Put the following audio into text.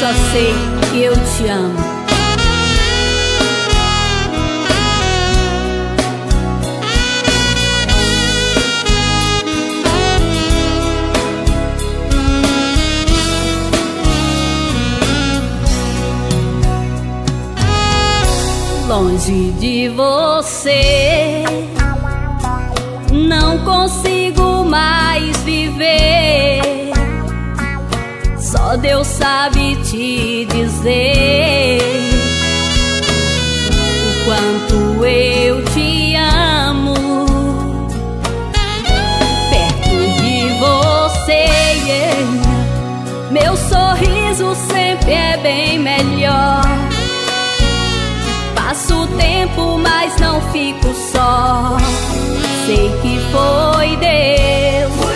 só sei que eu te amo. Longe de você, não consigo mais viver. Só Deus sabe te dizer o quanto eu te amo. Perto de você, meu sorriso sempre é bem melhor. Passo o tempo, mas não fico só. Sei que foi Deus